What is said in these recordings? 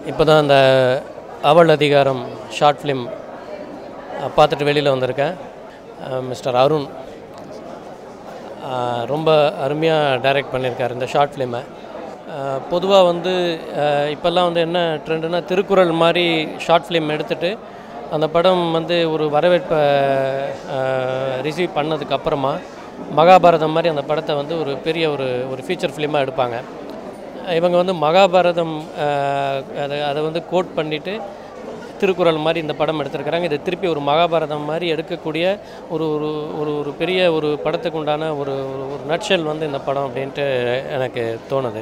இப்போ தான் அந்த அவள் அதிகாரம் ஷார்ட் ஃபிலிம் பார்த்துட்டு வெளியில் வந்திருக்கேன். மிஸ்டர் அருண் ரொம்ப அருமையாக டைரக்ட் பண்ணியிருக்கார் இந்த ஷார்ட் ஃபிலிமை. பொதுவாக வந்து இப்போல்லாம் வந்து என்ன ட்ரெண்டுனா, திருக்குறள் மாதிரி ஷார்ட் ஃபிலிம் எடுத்துகிட்டு அந்த படம் வந்து ஒரு வரவேற்பை ரிசீவ் பண்ணதுக்கப்புறமா மகாபாரதம் மாதிரி அந்த படத்தை வந்து ஒரு பெரிய ஒரு ஃபீச்சர் ஃபிலிமாக எடுப்பாங்க. இவங்க வந்து மகாபாரதம் அதை வந்து கோட் பண்ணிவிட்டு திருக்குறள் மாதிரி இந்த படம் எடுத்திருக்கிறாங்க. இதை திருப்பி ஒரு மகாபாரதம் மாதிரி எடுக்கக்கூடிய ஒரு ஒரு ஒரு ஒரு பெரிய ஒரு படத்துக்கு உண்டான ஒரு ஒரு நட்ஷல் வந்து இந்த படம் அப்படின்ட்டு எனக்கு தோணுது.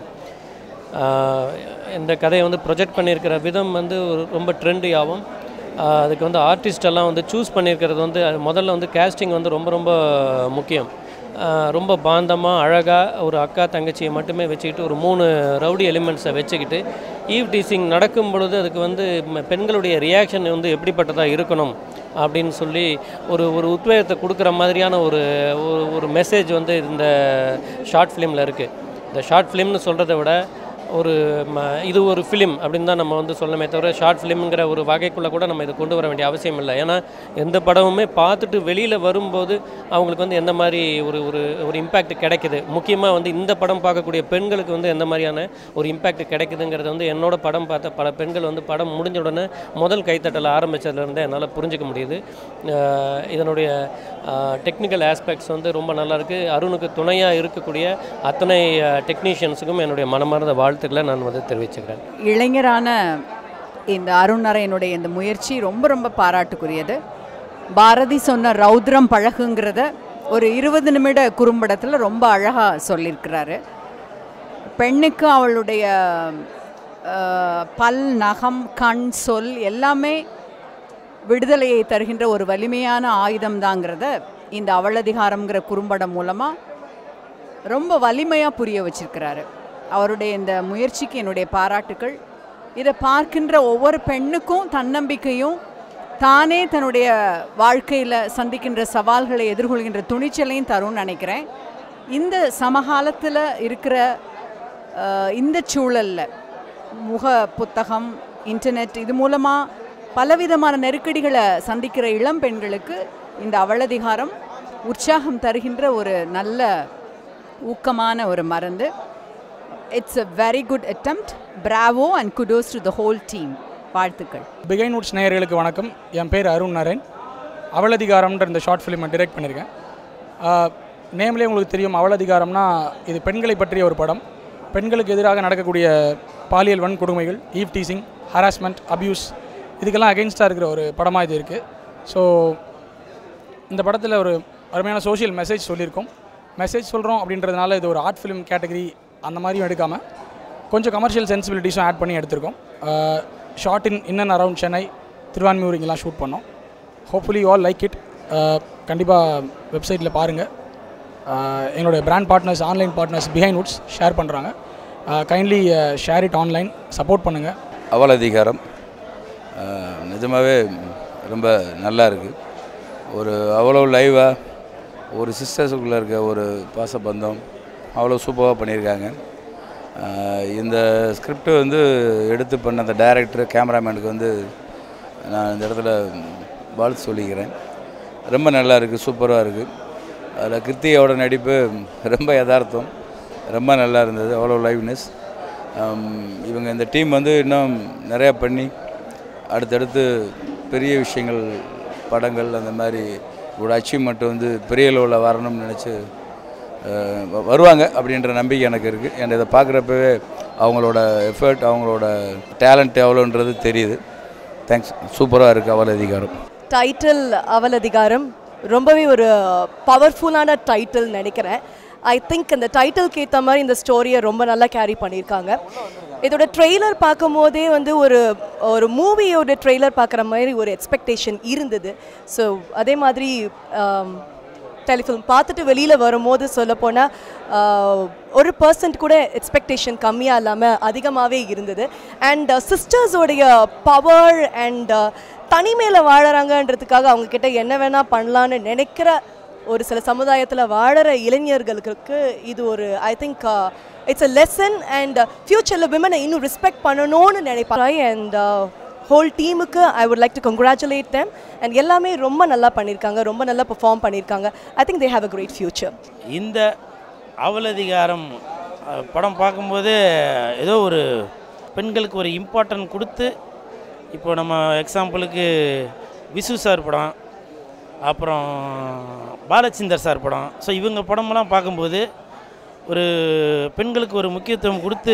இந்த கதையை வந்து ப்ரொஜெக்ட் பண்ணியிருக்கிற விதம் வந்து ரொம்ப ட்ரெண்டியாகவும், அதுக்கு வந்து ஆர்டிஸ்டெல்லாம் வந்து சூஸ் பண்ணியிருக்கிறது வந்து முதல்ல வந்து கேஸ்டிங் வந்து ரொம்ப ரொம்ப முக்கியம். ரொம்ப பாந்தமாக அழகாக ஒரு அக்கா தங்கச்சியை மட்டுமே வச்சுக்கிட்டு ஒரு 3 ரவுடி எலிமெண்ட்ஸை வச்சுக்கிட்டு ஈவ் டீசிங் நடக்கும் பொழுது அதுக்கு வந்து பெண்களுடைய ரியாக்ஷன் வந்து எப்படிப்பட்டதாக இருக்கணும் அப்படின்னு சொல்லி ஒரு உத்வேகத்தை கொடுக்குற மாதிரியான ஒரு மெசேஜ் வந்து இந்த ஷார்ட் ஃபிலிமில் இருக்குது. இந்த ஷார்ட் ஃபிலிம்னு சொல்கிறத விட இது ஒரு ஃபிலிம் அப்படின்னு தான் நம்ம வந்து சொல்லணுமே தவிர, ஷார்ட் ஃபிலிம்ங்கிற ஒரு வகைக்குள்ளே கூட நம்ம இதை கொண்டு வர வேண்டிய அவசியம் இல்லை. ஏன்னா எந்த படமுமே பார்த்துட்டு வெளியில் வரும்போது அவங்களுக்கு வந்து எந்த மாதிரி ஒரு இம்பேக்ட் கிடைக்குது, முக்கியமாக வந்து இந்த படம் பார்க்கக்கூடிய பெண்களுக்கு வந்து எந்த மாதிரியான ஒரு இம்பேக்ட் கிடைக்குதுங்கிறது வந்து என்னோட படம் பார்த்த பல பெண்கள் வந்து படம் முடிஞ்ச உடனே முதல் கைத்தட்டல் ஆரம்பித்ததுலேருந்தே என்னால் புரிஞ்சிக்க முடியுது. இதனுடைய டெக்னிக்கல் ஆஸ்பெக்ட்ஸ் வந்து ரொம்ப நல்லாயிருக்கு. அருணுக்கு துணையாக இருக்கக்கூடிய அத்தனை டெக்னீஷியன்ஸுக்கும் என்னுடைய மனமார்ந்த வாழ்த்துக்களை நான் வந்து தெரிவிச்சுக்கிறேன். இளைஞரான இந்த அருணரையனுடைய இந்த முயற்சி ரொம்ப ரொம்ப பாராட்டுக்குரியது. பாரதி சொன்ன ரௌத்ரம் பழகுங்கிறத ஒரு 20 நிமிட குறும்படத்தில் ரொம்ப அழகாக சொல்லியிருக்கிறாரு. பெண்ணுக்கு அவளுடைய பல், நகம், கண், சொல் எல்லாமே விடுதலையை தருகின்ற ஒரு வலிமையான ஆயுதம் தாங்கிறத இந்த அவளதிகாரம்ங்கிற குறும்படம் மூலமாக ரொம்ப வலிமையாக புரிய வச்சிருக்கிறாரு. அவருடைய இந்த முயற்சிக்கு என்னுடைய பாராட்டுக்கள். இதை பார்க்கின்ற ஒவ்வொரு பெண்ணுக்கும் தன்னம்பிக்கையும், தானே தன்னுடைய வாழ்க்கையில் சந்திக்கின்ற சவால்களை எதிர்கொள்கின்ற துணிச்சலையும் தரும்னு நினைக்கிறேன். இந்த சமகாலத்தில் இருக்கிற இந்த சூழலில் முக புத்தகம், இன்டர்நெட் இது மூலமாக பலவிதமான நெருக்கடிகளை சந்திக்கிற இளம் பெண்களுக்கு இந்த அவளதிகாரம் உற்சாகம் தருகின்ற ஒரு நல்ல ஊக்கமான ஒரு மருந்து. It's a very good attempt. Bravo and kudos to the whole team. வாழ்த்துக்கள். பிகைன் வுட்ஸ் நேயர்களுக்கு வணக்கம். என் பேர் அருண் நாராயண். அவளதிகாரம்ன்ற இந்த ஷார்ட் ஃபிலிமை டிரெக்ட் பண்ணியிருக்கேன். நேம்லேயே உங்களுக்கு தெரியும், அவளதிகாரம்னா இது பெண்களை பற்றிய ஒரு படம். பெண்களுக்கு எதிராக நடக்கக்கூடிய பாலியல் வன்கொடுமைகள், ஈவ் டீசிங், ஹராஸ்மெண்ட், அப்யூஸ் இதுக்கெல்லாம் அகெயின்ஸ்டாக இருக்கிற ஒரு படமாக இது இருக்குது. ஸோ இந்த படத்தில் ஒரு அருமையான சோஷியல் மெசேஜ் சொல்லியிருக்கோம். மெசேஜ் சொல்கிறோம் அப்படின்றதுனால இது ஒரு ஆர்ட் ஃபிலிம் கேட்டகரி அந்த மாதிரியும் எடுக்காமல் கொஞ்சம் கமர்ஷியல் சென்சிபிலிட்டிஸும் ஆட் பண்ணி எடுத்திருக்கோம். Shot in and around Chennai, Thiruvanmiyur இங்கெல்லாம் ஷூட் பண்ணோம். Hopefully you all like it. கண்டிப்பாக வெப்சைட்டில் பாருங்கள். எங்களுடைய brand partners, online partners Behindwoods share பண்ணுறாங்க. Kindly share it online, support பண்ணுங்கள். அவளதிகாரம் நிஜமாகவே ரொம்ப நல்லா இருக்குது. அவ்வளோ லைவாக ஒரு சிஸ்டர்ஸுக்குள்ளே இருக்க ஒரு பாசபந்தம் அவ்வளோ சூப்பராக பண்ணியிருக்காங்க. இந்த ஸ்கிரிப்ட் வந்து எடுத்து பண்ண அந்த டைரக்டர், கேமராமேனுக்கு வந்து நான் இந்த இடத்துல வாழ்த்து சொல்லிக்கிறேன். ரொம்ப நல்லா இருக்குது, சூப்பராக இருக்குது. அதில் கிருத்தியோட நடிப்பு ரொம்ப யதார்த்தம், ரொம்ப நல்லா இருந்தது. அவ்வளோ லைவ்னஸ். இவங்க இந்த டீம் வந்து இன்னும் நிறையா பண்ணி அடுத்தடுத்து பெரிய விஷயங்கள், படங்கள் அந்த மாதிரி ஒரு அச்சீவ்மெண்ட் வந்து பெரிய லெவலில் வரணும்னு நினச்சி வருவாங்க அப்படின்ற நம்பிக்கை எனக்கு இருக்குது. எனக்கு இதை பார்க்குறப்பவே அவங்களோட எஃபர்ட், அவங்களோட டேலண்ட் எவ்வளோன்றது தெரியுது. தேங்க்ஸ். சூப்பராக இருக்குது அவளதிகாரம். டைட்டில் அவளதிகாரம் ரொம்பவே ஒரு பவர்ஃபுல்லான டைட்டில் நினைக்கிறேன். ஐ திங்க் இந்த டைட்டிலுக்கு ஏற்ற மாதிரி இந்த ஸ்டோரியை ரொம்ப நல்லா கேரி பண்ணியிருக்காங்க. இதோட ட்ரெய்லர் பார்க்கும் போதே வந்து ஒரு மூவியோட ட்ரெய்லர் பார்க்குற மாதிரி ஒரு எக்ஸ்பெக்டேஷன் இருந்தது. ஸோ அதே மாதிரி டெலிஃபில்ம் பார்த்துட்டு வெளியில் வரும்போது சொல்லப்போனால் 1% கூட எக்ஸ்பெக்டேஷன் கம்மியாக இல்லாமல் அதிகமாகவே இருந்தது. அண்ட் சிஸ்டர்ஸோடைய பவர் அண்ட் தனிமையில் வாழறாங்கன்றதுக்காக அவங்கக்கிட்ட என்ன வேணால் பண்ணலான்னு நினைக்கிற ஒரு சில சமுதாயத்தில் வாழற இளைஞர்களுக்கு இது ஒரு I think it's a lesson and ஃப்யூச்சரில் விமனை இன்னும் ரெஸ்பெக்ட் பண்ணணும்னு நினைப்பாங்க அண்ட் ஹோல் டீமுக்கு I would like to congratulate them and எல்லாமே ரொம்ப நல்லா பண்ணியிருக்காங்க, ரொம்ப நல்லா பெர்ஃபார்ம் பண்ணியிருக்காங்க. I think they have a great future. இந்த அவலதிகாரம் படம் பார்க்கும்போது ஏதோ ஒரு பெண்களுக்கு ஒரு இம்பார்ட்டன்ட் கொடுத்து, இப்போ நம்ம எக்ஸாம்பிளுக்கு விசு சார் படம், அப்புறம் பாலச்சந்தர் சார் படம், ஸோ இவங்க படமெல்லாம் பார்க்கும்போது ஒரு பெண்களுக்கு ஒரு முக்கியத்துவம் கொடுத்து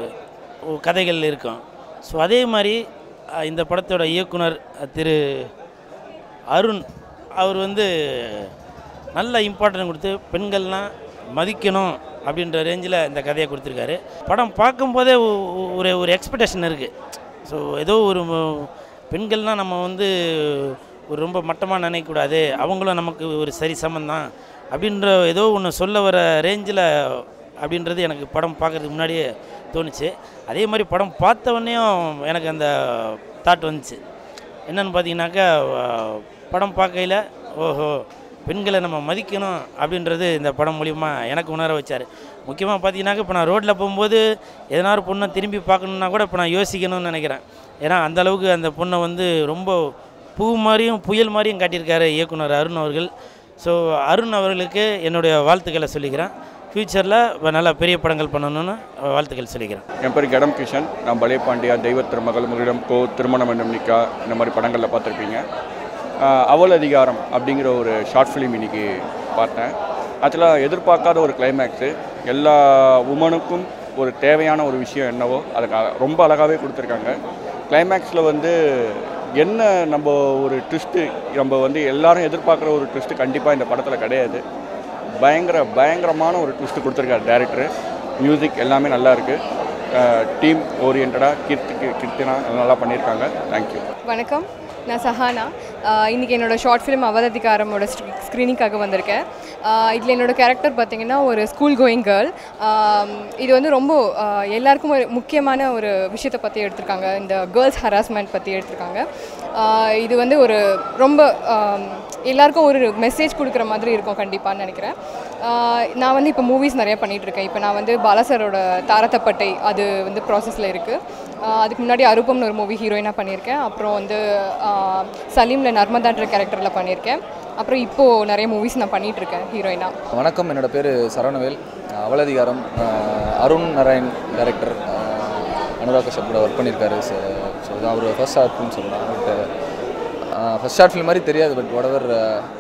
கதைகள் இருக்கும். ஸோ அதே மாதிரி இந்த படத்தோட இயக்குனர் திரு அருண் அவர் நல்ல இம்பார்ட்டன்ட் கொடுத்து பெண்கள்லாம் மதிக்கணும் அப்படின்ற ரேஞ்சில் இந்த கதையை கொடுத்துருக்காரு. படம் பார்க்கும்போதே ஒரு எக்ஸ்பெக்டேஷன் இருக்குது. ஸோ ஏதோ ஒரு பெண்கள்னால் நம்ம ஒரு ரொம்ப மட்டமாக நினைக்கக்கூடாது, அவங்களும் நமக்கு ஒரு சரி சமந்தான் அப்படின்ற ஏதோ ஒன்று சொல்ல வர ரேஞ்சில் அப்படின்றது எனக்கு படம் பார்க்குறதுக்கு முன்னாடியே தோணுச்சு. அதே மாதிரி படம் பார்த்தவொடனேயும் எனக்கு அந்த தாட் வந்துச்சு. என்னென்னு பார்த்தீங்கன்னாக்கா, படம் பார்க்கையில் ஓஹோ பெண்களை நம்ம மதிக்கணும் அப்படின்றது இந்த படம் மூலிமா எனக்கு உணர வச்சார். முக்கியமாக பார்த்தீங்கன்னாக்கா, இப்போ நான் ரோட்டில் போகும்போது எதனா ஒரு பொண்ணை திரும்பி பார்க்கணுன்னா கூட இப்போ நான் யோசிக்கணும்னு நினைக்கிறேன். ஏன்னா அந்தளவுக்கு அந்த பொண்ணை ரொம்ப பூ மாதிரியும் புயல் மாதிரியும் காட்டியிருக்காரு இயக்குனர் அருண் அவர்கள். ஸோ அருண் அவர்களுக்கு என்னுடைய வாழ்த்துக்களை சொல்லிக்கிறேன். ஃப்யூச்சரில் நல்ல பெரிய படங்கள் பண்ணணும்னு வாழ்த்துக்கள் சொல்லிக்கிறேன். என் பேர் கடம் கிஷன். நான் பலே பாண்டியா, தெய்வ திருமகள், முகிடம் கோ, திருமணம் என்னும் நிக்கா, இந்த மாதிரி படங்களில் பார்த்துருப்பீங்க. அவல் அதிகாரம் அப்படிங்கிற ஒரு ஷார்ட் ஃபிலிம் இன்றைக்கி பார்த்தேன். ஆக்சுவலாக எதிர்பார்க்காத ஒரு கிளைமேக்ஸு. எல்லா உமனுக்கும் ஒரு தேவையான ஒரு விஷயம் என்னவோ அதுக்கு ரொம்ப அழகாகவே கொடுத்துருக்காங்க. கிளைமேக்ஸில் என்ன நம்ம ஒரு ட்விஸ்ட்டு, நம்ம எல்லாரும் எதிர்பார்க்குற ஒரு ட்விஸ்ட்டு கண்டிப்பாக இந்த படத்தில் கிடையாது. பயங்கரமான ஒரு ட்விஸ்ட்டு கொடுத்துருக்காரு டைரக்டரு. மியூசிக் எல்லாமே நல்லா இருக்குது. டீம் ஓரியன்டாக கீர்த்தினா நல்லா பண்ணியிருக்காங்க. தேங்க்யூ. வணக்கம், நான் சஹானா. இன்றைக்கி என்னோடய ஷார்ட் ஃபிலிம் அவலதிகாரமோட ஸ்க்ரீனிங்காக வந்திருக்கேன். இதில் என்னோடய கேரக்டர் பார்த்திங்கன்னா ஒரு ஸ்கூல் கோயிங் கேர்ள். இது ரொம்ப எல்லாருக்கும் ஒரு முக்கியமான ஒரு விஷயத்தை பற்றி எடுத்திருக்காங்க. இந்த கேர்ள்ஸ் ஹராஸ்மெண்ட் பற்றி எடுத்திருக்காங்க. இது ஒரு ரொம்ப எல்லாருக்கும் ஒரு மெசேஜ் கொடுக்குற மாதிரி இருக்கும் கண்டிப்பான்னு நினைக்கிறேன். நான் இப்போ மூவிஸ் நிறையா பண்ணிகிட்ருக்கேன். இப்போ நான் பாலாசரோட தாரத்தப்பட்டை அது ப்ராசஸில் இருக்குது. அதுக்கு முன்னாடி அரூபம்னு ஒரு மூவி ஹீரோயினாக பண்ணியிருக்கேன். அப்புறம் சலீமில் நர்மதான்ற கேரக்டரில் பண்ணியிருக்கேன். அப்புறம் இப்போது நிறைய மூவிஸ் நான் பண்ணிகிட்ருக்கேன் ஹீரோயினாக. வணக்கம், என்னோடய பேர் சரவணவேல். அவலதிகாரம் அருண் நாராயண் டைரக்டர், அனுராக் கஷ்யப் கூட ஒர்க் பண்ணியிருக்காரு. ஸோ இதான் அவர் ஃபர்ஸ்ட் ஷார்ட் ஃபிலிம் சொல்லலாம். பட் ஃபர்ஸ்ட் ஷார்ட் ஃபிலிம் மாதிரி தெரியாது. But whatever,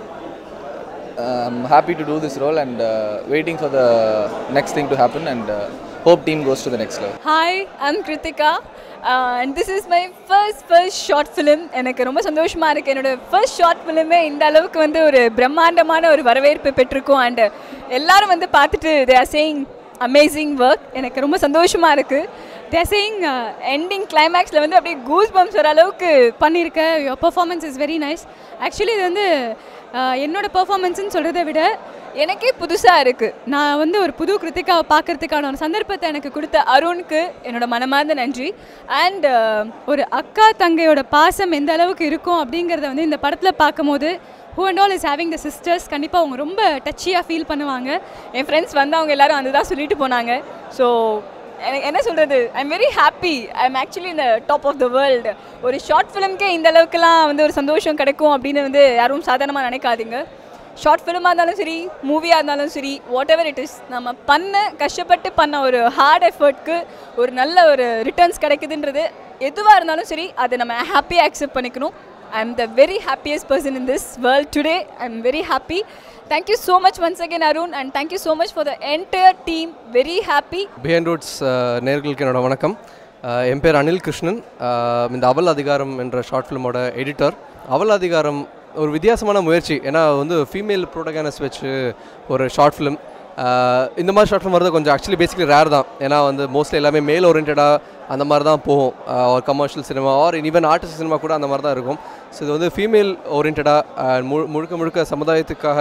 I'm happy to do this role and waiting for the next thing to happen and hope team goes to the next level. Hi, I'm Kritika and this is my first short film. எனக்கு ரொம்ப சந்தோஷமா இருக்கு. என்னோட first short ஃபிலிமே இந்த அளவுக்கு ஒரு பிரம்மாண்டமான ஒரு வரவேற்பு பெற்றிருக்கும். அண்ட் எல்லாரும் பார்த்துட்டு they are saying amazing work. எனக்கு ரொம்ப சந்தோஷமா இருக்கு. they are saying ending climaxல அப்படியே கூஸ் பம்ப்ஸ் வர அளவுக்கு பண்ணியிருக்க. your performance is very nice. actually இது என்னோட பெர்ஃபார்மன்ஸ்னு சொல்கிறத விட எனக்கே புதுசாக இருக்குது. நான் ஒரு புது கிருத்திகாவை பார்க்குறதுக்கான ஒரு சந்தர்ப்பத்தை எனக்கு கொடுத்த அருணுக்கு என்னோடய மனமார்ந்த நன்றி. அண்ட் ஒரு அக்கா தங்கையோட பாசம் எந்த அளவுக்கு இருக்கும் அப்படிங்கிறத இந்த படத்தில் பார்க்கும்போது who and all is having the sisters கண்டிப்பாக அவங்க ரொம்ப டச்சியாக ஃபீல் பண்ணுவாங்க. என் ஃப்ரெண்ட்ஸ் அவங்க எல்லோரும் அதுதான் சொல்லிட்டு போனாங்க. ஸோ என்ன சொல்கிறது, I am very happy. I am actually இந்த டாப் ஆஃப் த வேர்ல்டு. ஒரு ஷார்ட் ஃபிலிம்க்கே இந்த அளவுக்குலாம் ஒரு சந்தோஷம் கிடைக்கும் அப்படின்னு யாரும் சாதாரணமாக நினைக்காதீங்க. ஷார்ட் ஃபிலிமாக இருந்தாலும் சரி, மூவியாக இருந்தாலும் சரி, வாட் எவர் இட் இஸ், நம்ம கஷ்டப்பட்டு பண்ண ஒரு ஹார்ட் எஃபர்ட்க்கு ஒரு நல்ல ஒரு ரிட்டர்ன்ஸ் கிடைக்குதுன்றது எதுவாக இருந்தாலும் சரி, அதை நம்ம ஹாப்பியாக அக்செப்ட் பண்ணிக்கணும். I am the very happiest person in this world today. I am very happy. Thank you so much once again Arun and thank you so much for the entire team. Very happy. Behind Roots நேயர்களுக்கு என்னோட வணக்கம். என் பேர் அனில் கிருஷ்ணன். இந்த அவல் அதிகாரம் என்ற short ஃபிலிமோட editor. அவல் அதிகாரம் ஒரு வித்தியாசமான முயற்சி. ஏன்னா ஃபீமேல் ப்ரோட்டகனிஸ்ட் வச்சு ஒரு ஷார்ட் ஃபிலிம். இந்த மாதிரி ஷார்ட் ஃபிலிம் வரது கொஞ்சம் ஆக்சுவலி பேசிக்கலி ரேர் தான். ஏன்னா மோஸ்ட்லி எல்லாமே மேல் ஓரியன்டாக அந்த மாதிரி தான் போகும். ஒரு commercial cinema or even artist cinema கூட அந்த மாதிரி தான் இருக்கும். ஸோ இது ஃபீமேல் ஓரியன்டாக முழுக்க சமுதாயத்துக்காக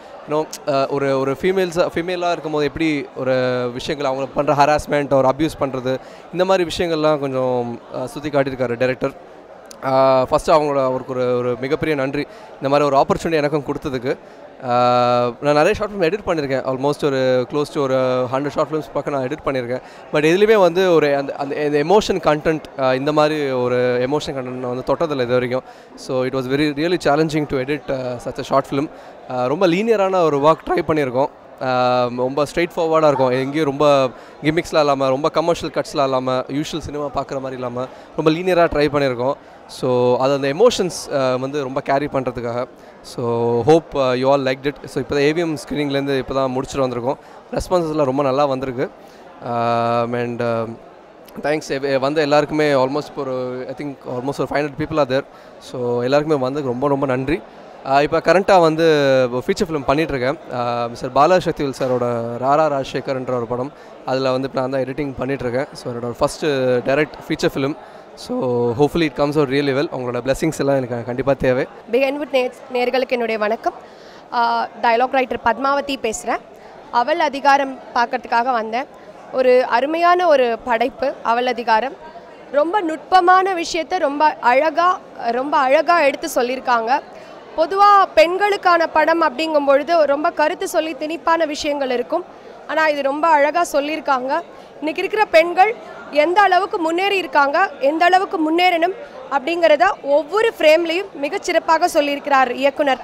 ஒரு ஃபீமேலாக இருக்கும்போது எப்படி ஒரு விஷயங்கள் அவங்க பண்ணுற ஹராஸ்மெண்ட் ஒரு அப்யூஸ் பண்ணுறது, இந்த மாதிரி விஷயங்கள்லாம் கொஞ்சம் சுற்றி காட்டியிருக்காரு டைரக்டர். ஃபஸ்ட்டு அவருக்கு ஒரு மிகப்பெரிய நன்றி இந்த மாதிரி ஒரு ஆப்பர்ச்சுனிட்டி எனக்கும் கொடுத்ததுக்கு. நான் நிறைய ஷார்ட் ஃபிலிம் எடிட் பண்ணியிருக்கேன். ஆல்மோஸ்ட் ஒரு க்ளோஸ் டு ஒரு 100 ஷார்ட் ஃபிலிம்ஸ் பக்கம் நான் எடிட் பண்ணியிருக்கேன். பட் எதுலேயுமே வந்து ஒரு அந்த எமோஷன் கண்டென்ட், இந்த மாதிரி ஒரு எமோஷன் கண்டென்ட் நான் வந்து தொட்டதில்லை இது வரைக்கும். So it was really challenging to edit such a short film. ரொம்ப லீனியரான ஒரு ஒர்க் ட்ரை பண்ணியிருக்கோம். ரொம்ப ஸ்ட்ரெயிட் ஃபார்வர்டாக இருக்கும், எங்கேயும் ரொம்ப கிமிக்ஸ்லாம் இல்லாமல், ரொம்ப கமர்ஷியல் கட்ஸ்லாம் இல்லாமல், யூஷுவல் சினிமா பார்க்குற மாதிரி இல்லாமல் ரொம்ப லீனியராக ட்ரை பண்ணியிருக்கோம். ஸோ அது அந்த எமோஷன்ஸ் வந்து ரொம்ப கேரி பண்ணுறதுக்காக. So hope you all like it. So இப்போ தான் ஏவிஎம் ஸ்க்ரீனிங்லேருந்து இப்போ தான் முடிச்சுட்டு வந்திருக்கோம். ரெஸ்பான்சஸ்லாம் ரொம்ப நல்லா வந்திருக்கு. அண்ட் தேங்க்ஸ் வந்த எல்லாருக்குமே. ஆல்மோஸ்ட் இப்போ ஒரு ஐ திங்க் ஆல்மோஸ்ட் ஒரு 500 பீப்புள் ஆர் தேர். ஸோ எல்லாருக்குமே வந்ததுக்கு ரொம்ப ரொம்ப நன்றி. இப்போ கரண்ட்டாக வந்து ஃபீச்சர் ஃபிலிம் பண்ணிகிட்ருக்கேன். மிஸ்டர் பாலசக்திவேல் சாரோட ராரா ராஜசேகர்ன்ற ஒரு படம், அதில் வந்து இப்போ நான் தான் எடிட்டிங் பண்ணிகிட்ருக்கேன். ஸோ என்னோட first direct feature film. So hopefully it comes out really well. உங்களோட பிளெஸிங்ஸ் எல்லாம் எனக்கு கண்டிப்பாக தேவை. பிஹைண்ட் நேர்களுக்கு என்னுடைய வணக்கம். டயலாக் ரைட்டர் பத்மாவதி பேசுகிறேன். அவள் அதிகாரம் பார்க்கறதுக்காக வந்தேன். ஒரு அருமையான ஒரு படைப்பு அவள் அதிகாரம். ரொம்ப நுட்பமான விஷயத்தை ரொம்ப அழகாக எடுத்து சொல்லியிருக்காங்க. பொதுவாக பெண்களுக்கான படம் அப்படிங்கும்பொழுது ரொம்ப கருத்து சொல்லி திணிப்பான விஷயங்கள் இருக்கும். ஆனால் இது ரொம்ப அழகாக சொல்லியிருக்காங்க. இன்றைக்கி இருக்கிற பெண்கள் எந்த அளவுக்கு முன்னேறி இருக்காங்க, எந்த அளவுக்கு முன்னேறணும் அப்படிங்கிறத ஒவ்வொரு ஃப்ரேம்லேயும் மிகச்சிறப்பாக சொல்லியிருக்கிறார் இயக்குனர்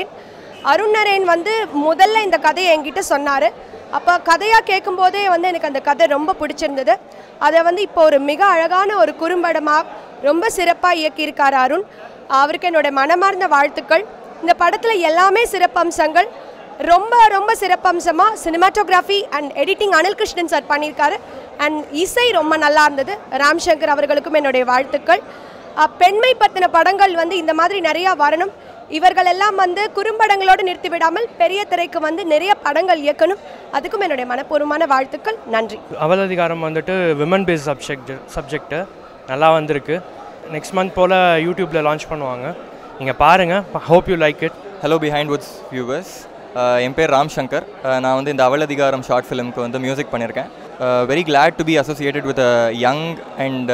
அருண் நரேன் வந்து முதல்ல இந்த கதையை என்கிட்ட சொன்னார். அப்போ கதையாக கேட்கும்போதே வந்து எனக்கு அந்த கதை ரொம்ப பிடிச்சிருந்தது. அதை வந்து இப்போ ஒரு மிக அழகான ஒரு குறும்படமாக ரொம்ப சிறப்பாக இயக்கியிருக்கார் அருண். அவருக்கு என்னோடய மனமார்ந்த வாழ்த்துக்கள். இந்த படத்தில் எல்லாமே சிறப்பம்சங்கள். ரொம்ப சிறப்பம்சமாக cinematography and editing Anil Krishnan sir பண்ணியிருக்காரு. அண்ட் இசை ரொம்ப நல்லா இருந்தது. ராம்சங்கர் அவர்களுக்கும் என்னுடைய வாழ்த்துக்கள். பெண்மை பற்றின படங்கள் வந்து இந்த மாதிரி நிறையா வரணும். இவர்கள் எல்லாம் வந்து குறும்படங்களோடு நிறுத்திவிடாமல் பெரிய திரைக்கு வந்து நிறைய படங்கள் இயக்கணும். அதுக்கும் என்னுடைய மனப்பூர்வமான வாழ்த்துக்கள். நன்றி. அவள் அதிகாரம் வந்துட்டு விமன் பேஸ் சப்ஜெக்ட்டு நல்லா வந்திருக்கு. நெக்ஸ்ட் மந்த் போல் யூடியூப்பில் லான்ச் பண்ணுவாங்க. நீங்கள் பாருங்கள். Hope you like it. Hello Behindwoods viewers, என் பேர் ராம்சங்கர். நான் வந்து இந்த அவள் அதிகாரம் ஷார்ட் ஃபிலிமுக்கு வந்து மியூசிக் பண்ணியிருக்கேன். Very glad to be associated with a young and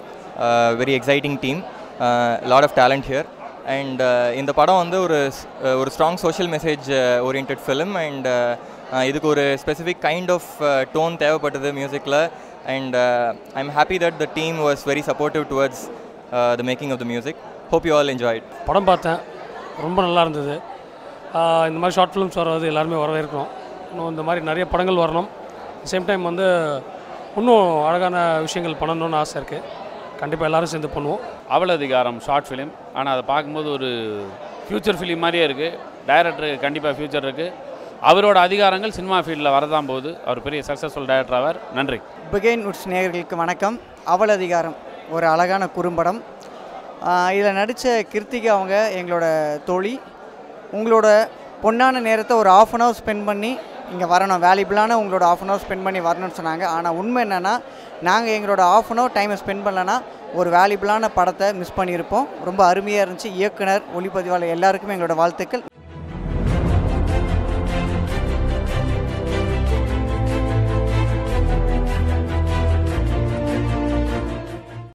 very exciting team. Lot of talent here. And இந்த படம் வந்து ஒரு strong social message oriented film. And இதுக்கு ஒரு ஸ்பெசிஃபிக் கைண்ட் ஆஃப் டோன் தேவைப்பட்டது மியூசிக்கில். And I am happy that the team was very supportive towards the making of the music. Hope you all enjoyed. படம் பார்த்தேன், ரொம்ப நல்லா இருந்தது. இந்த மாதிரி ஷார்ட் ஃபிலிம்ஸ் வர்றது எல்லாருமே வரவேற்கிறோம். இன்னும் இந்த மாதிரி நிறைய படங்கள் வரணும். சேம் டைம் வந்து இன்னும் அழகான விஷயங்கள் பண்ணணும்னு ஆசை இருக்குது. கண்டிப்பாக எல்லோரும் சேர்ந்து பண்ணுவோம். அவள் அதிகாரம் ஷார்ட் ஃபிலிம். ஆனால் அதை பார்க்கும்போது ஒரு ஃப்யூச்சர் ஃபிலிம் மாதிரியே இருக்குது. டைரக்டருக்கு கண்டிப்பாக ஃப்யூச்சர் இருக்குது. அவரோட அதிகாரங்கள் சினிமா ஃபீல்டில் வரதான் போகுது. அவர் பெரிய சக்ஸஸ்ஃபுல் டைரக்டர் ஆவார். நன்றி. பிகைண்ட் வுட்ஸ் நேயர்களுக்கு வணக்கம். அவள் அதிகாரம் ஒரு அழகான குறும்படம். இதில் நடித்த கிருத்திகா அவங்க எங்களோட தோழி. உங்களோட பொன்னான நேரத்தை ஒரு ½ அன் ஹவர் ஸ்பெண்ட் பண்ணி இங்கே வரணும், வேல்யூபிளான உங்களோட ½ அன் ஹவர் ஸ்பெண்ட் பண்ணி வரணும்னு சொன்னாங்க. ஆனால் உண்மை என்னென்னா, நாங்கள் எங்களோட ½ அன் ஹவர் டைமை ஸ்பெண்ட் பண்ணலன்னா ஒரு வேல்யூபிளான படத்தை மிஸ் பண்ணியிருப்போம். ரொம்ப அருமையாக இருந்துச்சு. இயக்குனர், ஒளிப்பதிவாளர் எல்லாருக்குமே எங்களோட வாழ்த்துக்கள்.